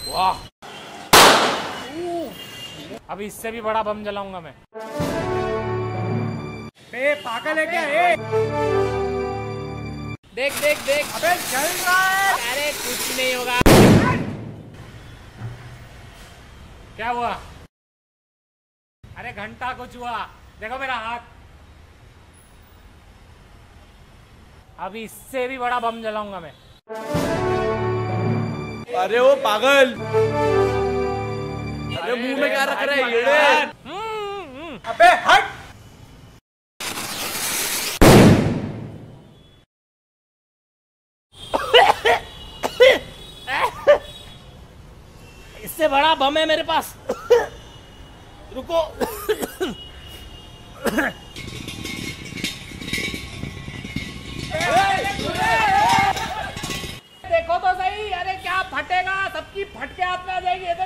वाह, अभी इससे भी बड़ा बम जलाऊंगा मैं। बे पागल है क्या? ए देख देख देख, अबे जल रहा है। अरे कुछ नहीं होगा। क्या हुआ? अरे घंटा कुछ हुआ, देखो मेरा हाथ। अभी इससे भी बड़ा बम जलाऊंगा मैं। अरे वो पागल, अरे मुंह में क्या रख रहा है ये? अबे हट। इससे बड़ा बम है मेरे पास। रुको। देखो तो सही, अरे क्या फटेगा, सबकी फटके हाथ में आ जाएगी।